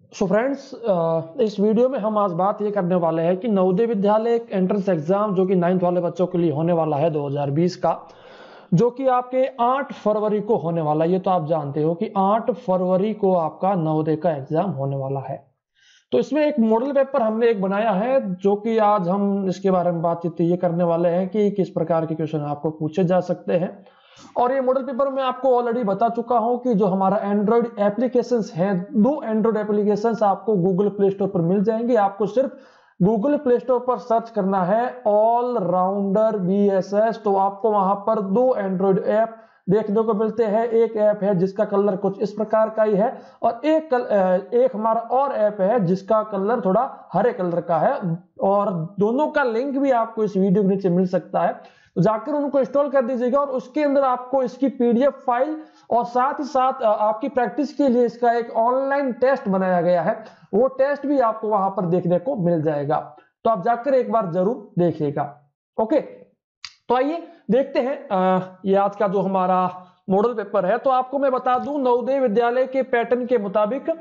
So friends, इस video में हम आज बात ये करने वाले हैं कि नवोदय विद्यालय एंट्रेंस एग्जाम जो कि 9th वाले बच्चों के लिए होने वाला है 2020 का, जो कि आपके 8 फरवरी को होने वाला है। ये तो आप जानते हो कि 8 फरवरी को आपका नवोदय का एग्जाम होने वाला है। तो इसमें एक मॉडल पेपर हमने एक बनाया है, जो कि आज हम इसके बारे में बातचीत ये करने वाले हैं कि किस प्रकार के क्वेश्चन आपको पूछे जा सकते हैं। और ये मॉडल पेपर में आपको ऑलरेडी बता चुका हूं कि जो हमारा एंड्रॉइड एप्लीकेशंस हैं, 2 एंड्रॉइड एप्लीकेशंस आपको गूगल प्ले स्टोर पर मिल जाएंगे। आपको सिर्फ गूगल प्ले स्टोर पर सर्च करना है ऑल राउंडर BSS, तो आपको वहां पर 2 एंड्रॉइड ऐप देखने को मिलते हैं। एक ऐप है जिसका कलर कुछ इस प्रकार का ही है, और एक हमारा और ऐप है जिसका कलर थोड़ा हरे कलर का है, और दोनों का लिंक भी आपको इस वीडियो के नीचे मिल सकता है। तो जाकर उनको इंस्टॉल कर दीजिएगा, और उसके अंदर आपको इसकी PDF फाइल और साथ ही साथ आपकी प्रैक्टिस के लिए इसका एक ऑनलाइन टेस्ट बनाया गया है, वो टेस्ट भी आपको वहां पर देखने को मिल जाएगा। तो आप जाकर एक बार जरूर देखिएगा। ओके, तो आइए देखते हैं ये आज का जो हमारा मॉडल पेपर है। तो आपको मैं बता दूं, नवोदय विद्यालय के पैटर्न के मुताबिक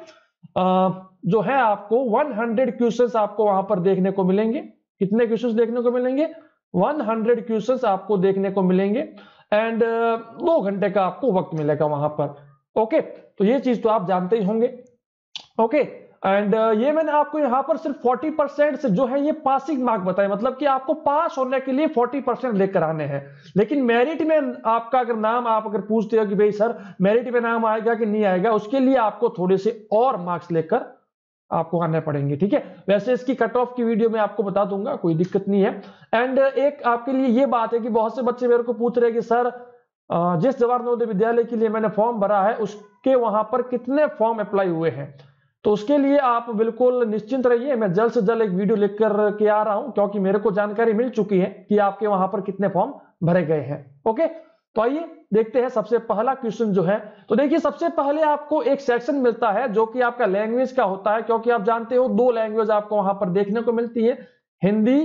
जो है आपको 100 क्वेश्चंस आपको वहां पर देखने को मिलेंगे। कितने क्वेश्चंस देखने को मिलेंगे? 100 क्वेश्चंस आपको देखने को मिलेंगे, एंड 2 घंटे का आपको वक्त मिलेगा वहां पर। ओके, तो ये चीज तो आप जानते ही होंगे। ओके, एंड ये मैंने आपको यहाँ पर सिर्फ 40% से जो है ये पासिंग मार्क बताए, मतलब कि आपको पास होने के लिए 40% लेकर आने हैं। लेकिन मेरिट में आपका अगर नाम आप अगर पूछते हो कि भाई सर मेरिट में नाम आएगा कि नहीं आएगा, उसके लिए आपको थोड़े से और मार्क्स लेकर आपको आने पड़ेंगे। ठीक है, वैसे इसकी कट ऑफ की वीडियो में आपको बता दूंगा, कोई दिक्कत नहीं है। एंड एक आपके लिए ये बात है कि बहुत से बच्चे मेरे को पूछ रहे हैं कि सर जिस जवाहर नवोदय विद्यालय के लिए मैंने फॉर्म भरा है उसके वहां पर कितने फॉर्म अप्लाई हुए हैं। तो उसके लिए आप बिल्कुल निश्चिंत रहिए, मैं जल्द से जल्द एक वीडियो लेकर के आ रहा हूं, क्योंकि मेरे को जानकारी मिल चुकी है कि आपके वहां पर कितने फॉर्म भरे गए हैं। ओके, तो आइए देखते हैं सबसे पहला क्वेश्चन जो है। तो देखिए, सबसे पहले आपको एक सेक्शन मिलता है जो कि आपका लैंग्वेज का होता है, क्योंकि आप जानते हो 2 लैंग्वेज आपको वहां पर देखने को मिलती है, हिंदी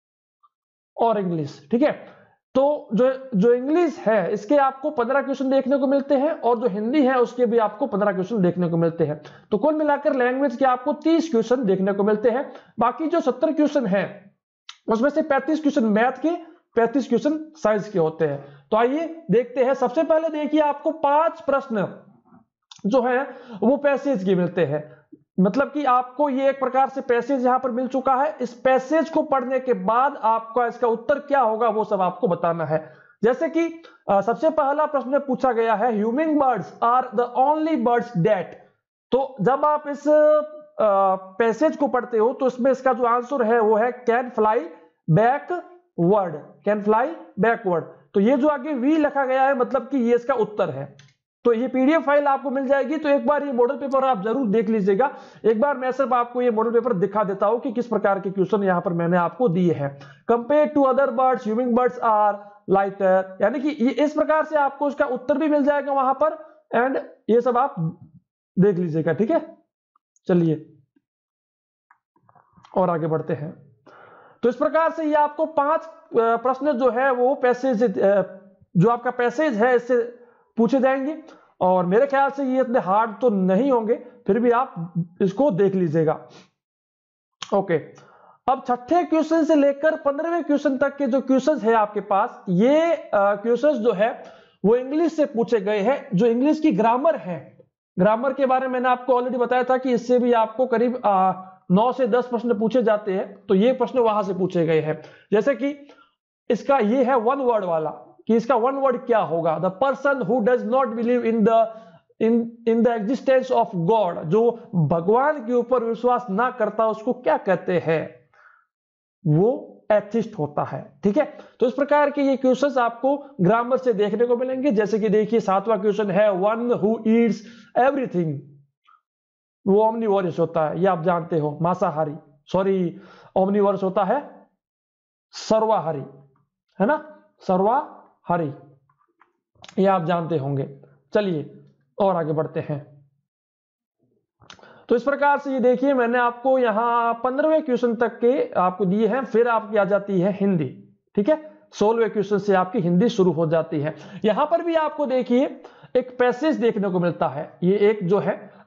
और इंग्लिश। ठीक है, तो जो इंग्लिश है इसके आपको 15 क्वेश्चन देखने को मिलते हैं, और जो हिंदी है उसके भी आपको 15 क्वेश्चन देखने को मिलते हैं। तो कुल मिलाकर लैंग्वेज के आपको 30 क्वेश्चन देखने को मिलते हैं। बाकी जो 70 क्वेश्चन है उसमें से 35 क्वेश्चन मैथ के, 35 क्वेश्चन साइंस के होते हैं। तो आइए देखते हैं। सबसे पहले देखिए, आपको 5 प्रश्न जो है वो पैसेज के मिलते हैं, मतलब कि आपको ये एक प्रकार से पैसेज यहां पर मिल चुका है। इस पैसेज को पढ़ने के बाद आपका इसका उत्तर क्या होगा वो सब आपको बताना है। जैसे कि सबसे पहला प्रश्न पूछा गया है, humming birds are the only birds that. तो जब आप इस पैसेज को पढ़ते हो तो इसमें इसका जो आंसर है वो है can fly backward, can fly backward. तो ये जो आगे वी लिखा गया है, मतलब कि ये इसका उत्तर है। तो ये PDF फाइल आपको मिल जाएगी। तो एक बार ये मॉडल पेपर आप जरूर देख लीजिएगा। एक बार मैं सिर्फ आपको ये मॉडल पेपर दिखा देता हूं कि किस प्रकार के क्वेश्चन यहां पर मैंने आपको दिए हैं। Compare to other birds humming birds are lighter, यानी कि ये इस प्रकार से आपको इसका उत्तर भी मिल जाएगा वहां पर, एंड ये सब आप देख लीजिएगा। ठीक है, चलिए और आगे बढ़ते हैं। तो इस प्रकार से ये आपको 5 प्रश्न जो है वो पैसेज, जो आपका पैसेज है इससे पूछे जाएंगे, और मेरे ख्याल से ये इतने हार्ड तो नहीं होंगे, फिर भी आप इसको देख लीजिएगा। ओके, अब छठे क्वेश्चन से लेकर 15वें क्वेश्चन तक के जो क्वेश्चन है आपके पास, ये क्वेश्चन जो है वो इंग्लिश से पूछे गए हैं। जो इंग्लिश की ग्रामर है, ग्रामर के बारे में मैंने आपको ऑलरेडी बताया था कि इससे भी आपको करीब 9 से 10 प्रश्न पूछे जाते हैं। तो ये प्रश्न वहां से पूछे गए हैं। जैसे कि इसका ये है 1 वर्ड वाला, कि इसका 1 वर्ड क्या होगा। The person who does not believe in the existence of God, जो भगवान के ऊपर विश्वास ना करता उसको क्या कहते हैं? वो एथिस्ट होता है। ठीक है, तो इस प्रकार के ये क्वेश्चंस आपको ग्रामर से देखने को मिलेंगे। जैसे कि देखिए 7वां क्वेश्चन है, वन हु ईट्स एवरीथिंग, वो ओमनिवोरस होता है, ये आप जानते हो, मांसाहारी, सॉरी ओमनिवोरस होता है सर्वाहारी, है ना, सर्वाहारी, ये आप जानते होंगे। चलिए और आगे बढ़ते हैं। तो इस प्रकार से ये देखिए, मैंने आपको यहां 15वें क्वेश्चन तक के आपको दिए हैं, फिर आपकी आ जाती है हिंदी। ठीक है, 16वें क्वेश्चन से आपकी हिंदी शुरू हो जाती है। यहां पर भी आपको देखिए एक पैसेज देखने को मिलता है। ये एक जो है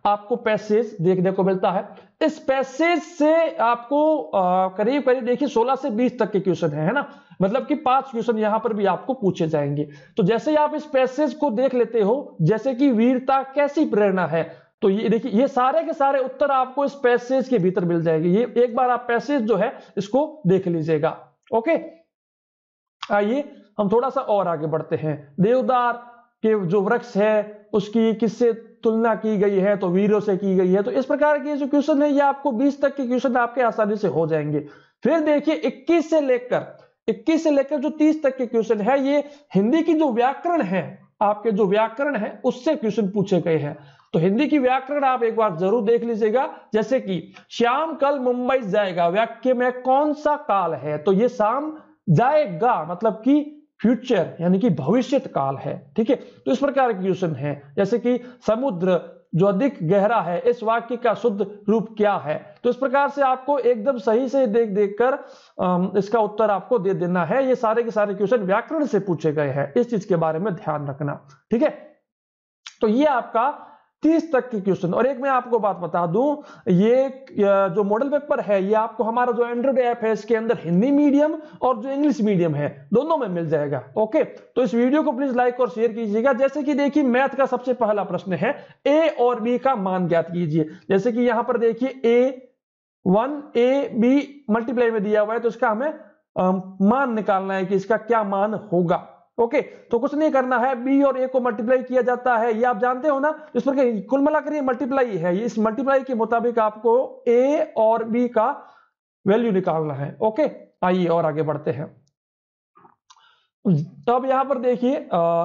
आपको पैसेज देखने को मिलता है। इस पैसेज से आपको करीब करीब देखिए 16 से 20 तक के क्वेश्चन है ना, मतलब कि 5 क्वेश्चन यहां पर भी आपको पूछे जाएंगे। तो जैसे ही आप इस पैसेज को देख लेते हो, जैसे कि वीरता कैसी प्रेरणा है, तो ये देखिए ये सारे के सारे उत्तर आपको इस पैसेज के भीतर मिल जाएंगे। ये एक बार आप पैसेज जो है इसको देख लीजिएगा। ओके, आइए हम थोड़ा सा और आगे बढ़ते हैं। देवदार के जो वृक्ष है उसकी किससे तुलना की गई है, तो वीरों से की गई है। तो इस प्रकार के जो क्वेश्चन है ये आपको 20 तक के क्वेश्चन आपके आसानी से हो जाएंगे। फिर देखिए 21 से लेकर जो 30 तक के क्वेश्चन है, ये हिंदी की जो व्याकरण है, आपके जो व्याकरण है उससे क्वेश्चन पूछे गए हैं। तो हिंदी की व्याकरण आप एक बार जरूर देख लीजिएगा। जैसे कि श्याम कल मुंबई जाएगा, वाक्य में कौन सा काल है, तो ये शाम जाएगा मतलब कि फ्यूचर यानी कि भविष्य काल है। ठीक है, तो इस प्रकार के क्वेश्चन है। जैसे कि समुद्र जो अधिक गहरा है, इस वाक्य का शुद्ध रूप क्या है। तो इस प्रकार से आपको एकदम सही से देख कर इसका उत्तर आपको दे देना है। ये सारे के सारे क्वेश्चन व्याकरण से पूछे गए हैं, इस चीज के बारे में ध्यान रखना। ठीक है, तो ये आपका 30 तक के क्वेश्चन। और एक मैं आपको बात बता दूं, ये जो मॉडल पेपर है ये आपको हमारा जो एंड्रॉइड ऐप है इसके अंदर हिंदी मीडियम और जो इंग्लिश मीडियम है दोनों में मिल जाएगा। ओके, तो इस वीडियो को प्लीज लाइक और शेयर कीजिएगा। जैसे कि देखिए मैथ का सबसे पहला प्रश्न है, ए और बी का मान ज्ञात कीजिए। जैसे कि यहां पर देखिए A1 AB मल्टीप्लाई में दिया हुआ है, तो इसका हमें मान निकालना है कि इसका क्या मान होगा। ओके, तो कुछ नहीं करना है, बी और ए को मल्टीप्लाई किया जाता है, ये आप जानते हो ना। इस पर कुल मिलाकर ये मल्टीप्लाई है, इस मल्टीप्लाई के मुताबिक आपको ए और बी का वैल्यू निकालना है। ओके, आइए और आगे बढ़ते हैं। अब यहां पर देखिए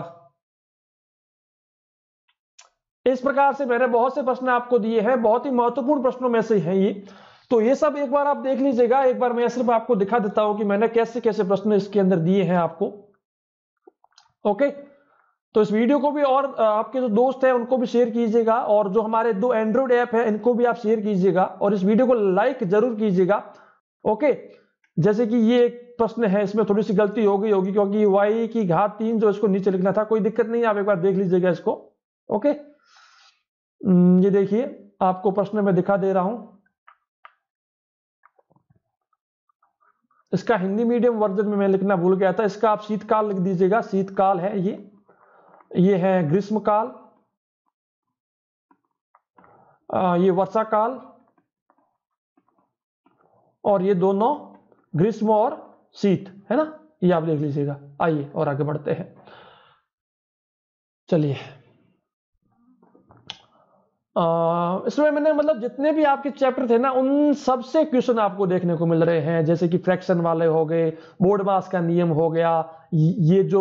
इस प्रकार से मैंने बहुत से प्रश्न आपको दिए हैं, बहुत ही महत्वपूर्ण प्रश्नों में से हैं ये। तो ये सब एक बार आप देख लीजिएगा। एक बार मैं सिर्फ आपको दिखा देता हूं कि मैंने कैसे कैसे प्रश्न इसके अंदर दिए हैं आपको। ओके, तो इस वीडियो को भी और आपके जो दोस्त हैं उनको भी शेयर कीजिएगा, और जो हमारे 2 एंड्रॉइड ऐप है इनको भी आप शेयर कीजिएगा, और इस वीडियो को लाइक जरूर कीजिएगा। ओके, जैसे कि ये एक प्रश्न है, इसमें थोड़ी सी गलती हो गई होगी क्योंकि y की घात 3 जो इसको नीचे लिखना था, कोई दिक्कत नहीं, आप एक बार देख लीजिएगा इसको। ओके, ये देखिए आपको प्रश्न में दिखा दे रहा हूं, इसका हिंदी मीडियम वर्जन में मैं लिखना भूल गया था। इसका आप शीतकाल लिख दीजिएगा, शीतकाल है ये है ग्रीष्मकाल, ये वर्षा काल, और ये दोनों ग्रीष्म और शीत है ना, ये आप देख लीजिएगा। आइए और आगे बढ़ते हैं। चलिए इसमें मैंने मतलब जितने भी आपके चैप्टर थे ना उन सबसे क्वेश्चन आपको देखने को मिल रहे हैं। जैसे कि फ्रैक्शन वाले हो गए, बोर्ड मास का नियम हो गया, ये जो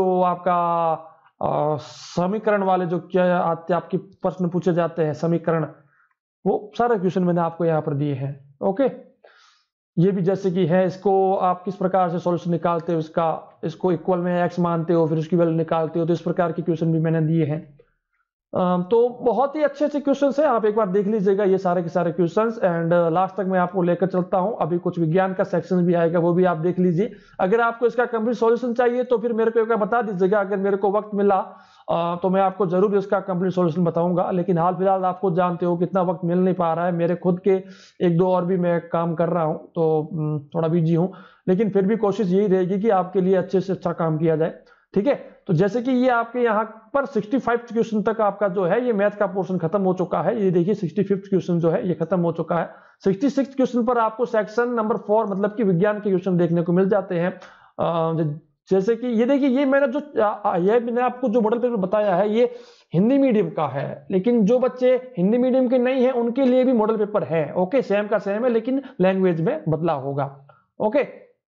आपका समीकरण वाले जो क्या आते आपके प्रश्न पूछे जाते हैं समीकरण, वो सारे क्वेश्चन मैंने आपको यहाँ पर दिए हैं। ओके, ये भी जैसे कि है, इसको आप किस प्रकार से सॉल्यूशन निकालते हो, इसको इक्वल में x मानते हो, फिर उसकी वैल्यू निकालते हो, तो इस प्रकार के क्वेश्चन भी मैंने दिए हैं। तो बहुत ही अच्छे अच्छे क्वेश्चंस हैं, आप एक बार देख लीजिएगा ये सारे के सारे क्वेश्चंस। एंड लास्ट तक मैं आपको लेकर चलता हूं, अभी कुछ विज्ञान का सेक्शन भी आएगा, वो भी आप देख लीजिए। अगर आपको इसका कंप्लीट सॉल्यूशन चाहिए तो फिर मेरे को एक बार बता दीजिएगा, अगर मेरे को वक्त मिला तो मैं आपको जरूर इसका कंप्लीट सॉल्यूशन बताऊंगा। लेकिन हाल फिलहाल आप खुद जानते हो कितना वक्त मिल नहीं पा रहा है, मेरे खुद के 1-2 और भी मैं काम कर रहा हूँ, तो थोड़ा बिजी हूँ, लेकिन फिर भी कोशिश यही रहेगी कि आपके लिए अच्छे से अच्छा काम किया जाए। ठीक है, तो जैसे कि ये आपके यहाँ पर 65 क्वेश्चन तक आपका जो है ये मैथ का पोर्शन खत्म हो चुका है। ये देखिए 65 क्वेश्चन जो है ये खत्म हो चुका है। 66 क्वेश्चन पर आपको सेक्शन नंबर 4 मतलब कि विज्ञान के क्वेश्चन देखने को मिल जाते हैं। जैसे कि ये देखिए, ये मैंने आपको जो मॉडल पेपर बताया है ये हिंदी मीडियम का है, लेकिन जो बच्चे हिंदी मीडियम के नहीं है उनके लिए भी मॉडल पेपर है। ओके, सेम का सेम है लेकिन लैंग्वेज में बदलाव होगा। ओके,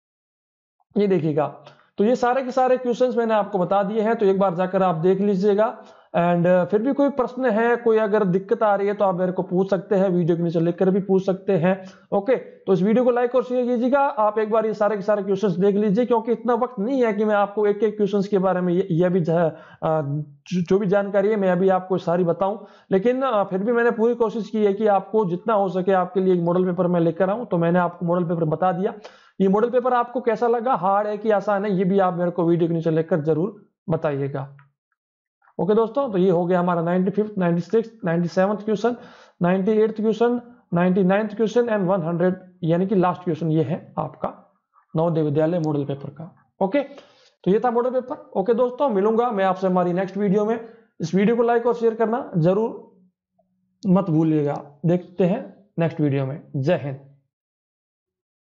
ये देखिएगा, तो ये सारे के सारे क्वेश्चंस मैंने आपको बता दिए हैं, तो एक बार जाकर आप देख लीजिएगा। एंड फिर भी कोई प्रश्न है, कोई अगर दिक्कत आ रही है तो आप मेरे को पूछ सकते हैं, वीडियो के नीचे लिखकर भी पूछ सकते हैं। ओके, तो इस वीडियो को लाइक और शेयर कीजिएगा। आप एक बार ये सारे के सारे क्वेश्चंस देख लीजिए, क्योंकि इतना वक्त नहीं है कि मैं आपको एक एक क्वेश्चंस के बारे में यह भी जो भी जानकारी है मैं अभी आपको सारी बताऊं, लेकिन फिर भी मैंने पूरी कोशिश की है कि आपको जितना हो सके आपके लिए एक मॉडल पेपर मैं लेकर आऊं। तो मैंने आपको मॉडल पेपर बता दिया। ये मॉडल पेपर आपको कैसा लगा, हार्ड है कि आसान है, ये भी आप मेरे को वीडियो के नीचे लिखकर जरूर बताइएगा। ओके दोस्तों, तो ये हो गया हमारा 95th, 96th, 97th question. 98th question, 99th question and 100 यानी कि लास्ट क्वेश्चन ये है आपका नवोदय विद्यालय मॉडल पेपर का। ओके, तो ये था मॉडल पेपर। ओके दोस्तों, मिलूंगा मैं आपसे हमारी नेक्स्ट वीडियो में। इस वीडियो को लाइक और शेयर करना जरूर मत भूलिएगा। देखते हैं नेक्स्ट वीडियो में। जय हिंद।